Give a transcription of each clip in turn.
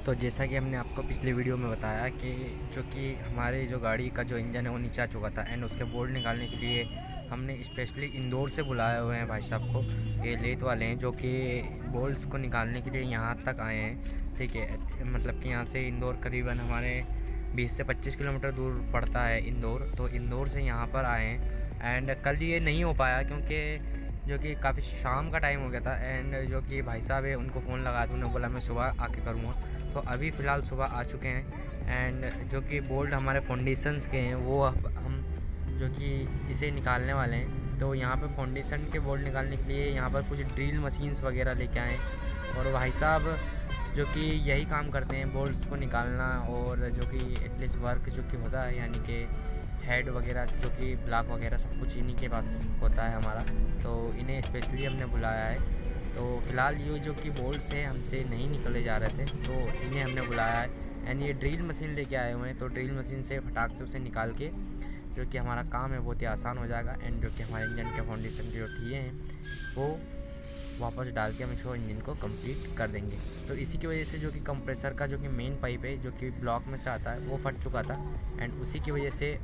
तो जैसा कि हमने आपको पिछली वीडियो में बताया कि हमारे जो गाड़ी का जो इंजन है वो नीचे आ चुका था एंड उसके बोल्ट निकालने के लिए हमने स्पेशली इंदौर से बुलाए हुए हैं भाई साहब को। ये लेथ वाले हैं जो कि बोल्ट्स को निकालने के लिए यहाँ तक आए हैं। ठीक है, मतलब कि यहाँ से इंदौर करीबन हमारे 20 से 25 किलोमीटर दूर पड़ता है इंदौर। तो इंदौर से यहाँ पर आए हैं एंड कल ये नहीं हो पाया क्योंकि जो कि काफ़ी शाम का टाइम हो गया था एंड जो कि भाई साहब है उनको फ़ोन लगाया था, उन्होंने बोला मैं सुबह आके करूँगा। तो अभी फ़िलहाल सुबह आ चुके हैं एंड जो कि बोल्ट हमारे फाउंडेशंस के हैं वो हम जो कि इसे निकालने वाले हैं। तो यहाँ पे फाउंडेशन के बोल्ट निकालने के लिए यहाँ पर कुछ ड्रिल मशीन्स वगैरह लेके आए और भाई साहब जो कि यही काम करते हैं, बोल्ट्स को निकालना और जो कि एटलीस्ट वर्क जो कि होता है यानी कि हेड वगैरह जो कि ब्लॉक वगैरह सब कुछ इन्हीं के पास होता है हमारा। तो इन्हें स्पेशली हमने बुलाया है। तो फ़िलहाल ये जो कि बोल्ट्स हैं हमसे नहीं निकले जा रहे थे तो इन्हें हमने बुलाया है एंड ये ड्रिल मशीन लेके आए हुए हैं। तो ड्रिल मशीन से फटाक से उसे निकाल के जो कि हमारा काम है बहुत ही आसान हो जाएगा एंड जो कि हमारे इंजन के फाउंडेशन के जो ठीए हैं वो वापस डाल के हम इसको इंजन को कंप्लीट कर देंगे। तो इसी की वजह से जो कि कंप्रेसर का जो कि मेन पाइप है जो कि ब्लॉक में से आता है वो फट चुका था एंड उसी की वजह से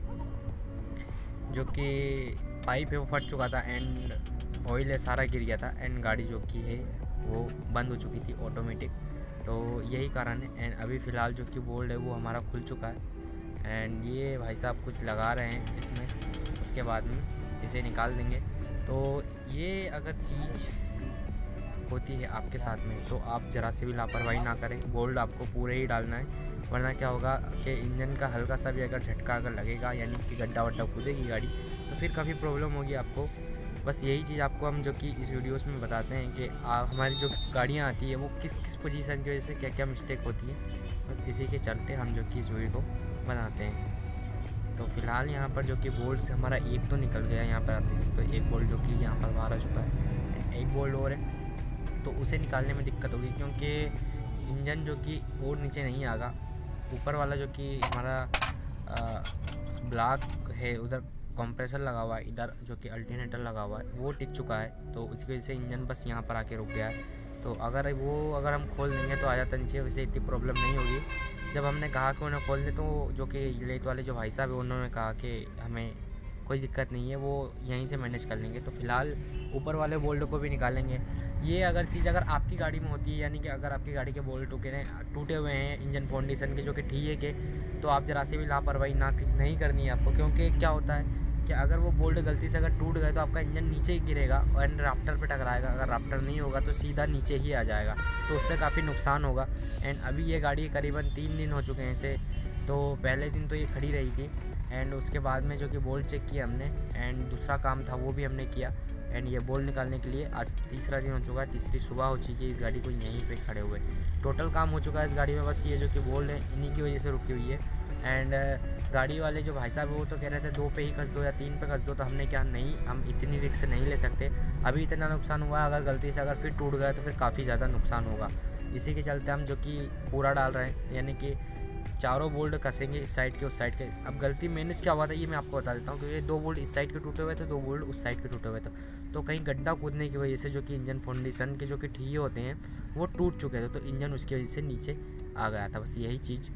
जो कि पाइप है वो फट चुका था एंड ऑयल है सारा गिर गया था एंड गाड़ी जो कि है वो बंद हो चुकी थी ऑटोमेटिक। तो यही कारण है एंड अभी फ़िलहाल जो कि बोल्ट है वो हमारा खुल चुका है एंड ये भाई साहब कुछ लगा रहे हैं इसमें, उसके बाद में इसे निकाल देंगे। तो ये अगर चीज़ होती है आपके साथ में तो आप ज़रा से भी लापरवाही ना करें, बोल्ट आपको पूरे ही डालना है, वरना क्या होगा कि इंजन का हल्का सा भी अगर झटका अगर लगेगा यानी कि गड्ढा वड्ढा कूदेगी गाड़ी तो फिर काफ़ी प्रॉब्लम होगी आपको। बस यही चीज़ आपको हम जो कि इस वीडियोस में बताते हैं कि हमारी जो गाड़ियाँ आती है वो किस किस पोजीशन की वजह से क्या क्या मिस्टेक होती है, बस इसी के चलते हम जो कि इस वीडियो को बनाते हैं। तो फ़िलहाल यहाँ पर जो कि बोल्ट से हमारा एक तो निकल गया, यहाँ पर आप देख सकते हो एक बोल्ट जो कि यहाँ पर बाहर आ चुका है, एक बोल्ट और है तो उसे निकालने में दिक्कत होगी क्योंकि इंजन जो कि और नीचे नहीं आएगा, ऊपर वाला जो कि हमारा ब्लॉक है उधर कंप्रेसर लगा हुआ है, इधर जो कि अल्टरनेटर लगा हुआ है वो टिक चुका है। तो उसकी वजह से इंजन बस यहाँ पर आके रुक गया है। तो अगर हम खोल देंगे तो आ जाता नीचे, वैसे इतनी प्रॉब्लम नहीं होगी। जब हमने कहा कि उन्हें खोल दे तो जो कि लेथ वाले जो भाई साहब है उन्होंने कहा कि हमें कोई दिक्कत नहीं है, वो यहीं से मैनेज कर लेंगे। तो फ़िलहाल ऊपर वाले बोल्ट को भी निकालेंगे। ये अगर चीज़ अगर आपकी गाड़ी में होती है यानी कि अगर आपकी गाड़ी के बोल्ट टूटे हुए हैं इंजन फाउंडेशन के जो कि ठीए के, तो आप ज़रा से भी लापरवाही नहीं करनी है आपको, क्योंकि क्या होता है कि अगर वो बोल्ट गलती से अगर टूट गए तो आपका इंजन नीचे ही गिरेगा और राफ्टर पे टकराएगा। अगर राफ्टर नहीं होगा तो सीधा नीचे ही आ जाएगा, तो उससे काफ़ी नुकसान होगा। एंड अभी ये गाड़ी करीबन 3 दिन हो चुके हैं इसे। तो पहले दिन तो ये खड़ी रही थी एंड उसके बाद में जो कि बोल्ट चेक किया हमने एंड दूसरा काम था वो भी हमने किया एंड ये बोल्ट निकालने के लिए आज तीसरा दिन हो चुका है, तीसरी सुबह हो चुकी है इस गाड़ी को यहीं पे खड़े हुए। टोटल काम हो चुका है इस गाड़ी में, बस ये जो कि बोल्ट है इन्हीं की वजह से रुकी हुई है। एंड गाड़ी वाले जो भाई साहब वो तो कह रहे थे 2 पे ही कस दो या 3 पे कस दो, तो हमने क्या नहीं, हम इतनी रिस्क नहीं ले सकते। अभी इतना नुकसान हुआ है, अगर गलती से अगर फिर टूट गया तो फिर काफ़ी ज़्यादा नुकसान होगा। इसी के चलते हम जो कि पूरा डाल रहे हैं यानी कि चारों बोल्ट कसेंगे इस साइड के उस साइड के। अब गलती मैनेज क्या हुआ था ये मैं आपको बता देता हूँ, क्योंकि 2 बोल्ट इस साइड के टूटे हुए थे, 2 बोल्ट उस साइड के टूटे हुए थे। तो कहीं गड्ढा कूदने की वजह से जो कि इंजन फाउंडेशन के जो कि ठीए होते हैं वो टूट चुके थे, तो इंजन उसकी वजह से नीचे आ गया था। बस यही चीज़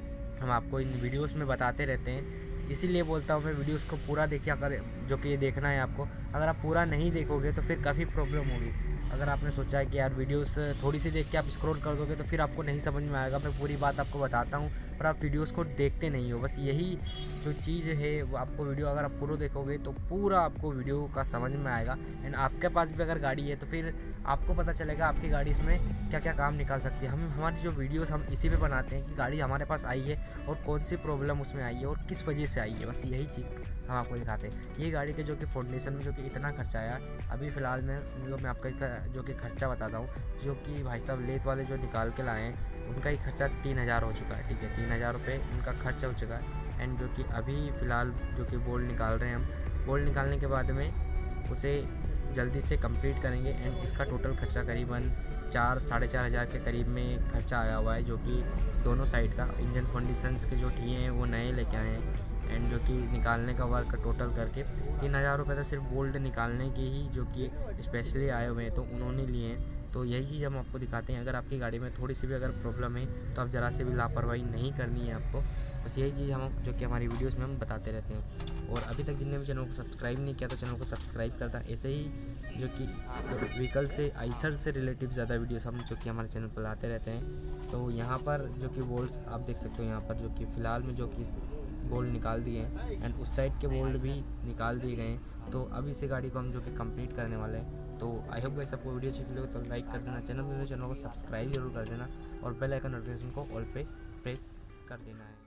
हम आपको इन वीडियोस में बताते रहते हैं, इसीलिए बोलता हूँ मैं वीडियोस को पूरा देखिए। अगर जो कि ये देखना है आपको, अगर आप पूरा नहीं देखोगे तो फिर काफ़ी प्रॉब्लम होगी। अगर आपने सोचा है कि यार वीडियोस थोड़ी सी देख के आप स्क्रॉल कर दोगे तो फिर आपको नहीं समझ में आएगा। मैं पूरी बात आपको बताता हूँ पर आप वीडियोस को देखते नहीं हो, बस यही जो चीज़ है वो आपको वीडियो अगर आप पूरा देखोगे तो पूरा आपको वीडियो का समझ में आएगा। एंड आपके पास भी अगर गाड़ी है तो फिर आपको पता चलेगा आपकी गाड़ी इसमें क्या क्या काम निकाल सकती है। हमारी जो वीडियोस हम इसी पे बनाते हैं कि गाड़ी हमारे पास आई है और कौन सी प्रॉब्लम उसमें आई है और किस वजह से आई है, बस यही चीज़ हम आपको दिखाते हैं। ये गाड़ी के जो कि फाउंडेशन में जो कि इतना खर्चा आया, अभी फ़िलहाल में आपका जो कि खर्चा बताता हूँ, जो कि भाई साहब लेथ वाले जो निकाल के लाए हैं उनका ही खर्चा 3000 हो चुका है। ठीक है, 3000 रुपये इनका खर्चा हो चुका है। एंड जो कि अभी फ़िलहाल जो कि बोल्ट निकाल रहे हैं हम, बोल्ट निकालने के बाद में उसे जल्दी से कंप्लीट करेंगे एंड इसका टोटल खर्चा करीबन 4-4.5 हज़ार के करीब में खर्चा आया हुआ है, जो कि दोनों साइड का इंजन फाउंडेशंस के जो ठीए हैं वो नए लेके आए हैं एंड जो कि निकालने का वर्क टोटल करके 3000 रुपये तो सिर्फ बोल्ट निकालने के ही जो कि स्पेशली आए हुए हैं तो उन्होंने लिए हैं। तो यही चीज़ हम आपको दिखाते हैं। अगर आपकी गाड़ी में थोड़ी सी भी अगर प्रॉब्लम है तो आप ज़रा से भी लापरवाही नहीं करनी है आपको। बस यही चीज़ हम जो कि हमारी वीडियोस में हम बताते रहते हैं। और अभी तक जिनने भी चैनल को सब्सक्राइब नहीं किया तो चैनल को सब्सक्राइब करता है। ऐसे ही जो कि व्हीकल से आइसर से रिलेटिव ज़्यादा वीडियोस हम जो कि हमारे चैनल पर लाते रहते हैं। तो यहाँ पर जो कि बोल्ट्स आप देख सकते हो, यहाँ पर जो कि फ़िलहाल में जो कि बोल्ट निकाल दिए हैं एंड उस साइड के बोल्ट भी निकाल दिए गए हैं। तो अब इसी गाड़ी को हम जो कि कंप्लीट करने वाले हैं। तो आई होप गाइस आपको वीडियो अच्छी लगे तो लाइक कर देना, चैनल को सब्सक्राइब जरूर कर देना और बेल आइकन नोटिफिकेशन को ऑल पे प्रेस कर देना है।